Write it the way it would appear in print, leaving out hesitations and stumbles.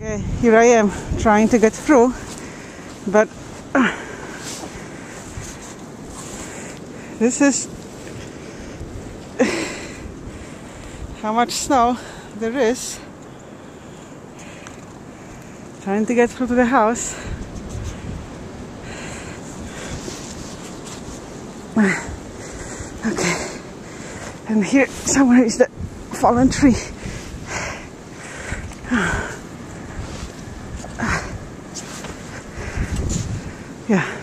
Okay, here I am trying to get through, but this is how much snow there is. Trying to get through to the house. Okay, and here somewhere is the fallen tree. Yeah.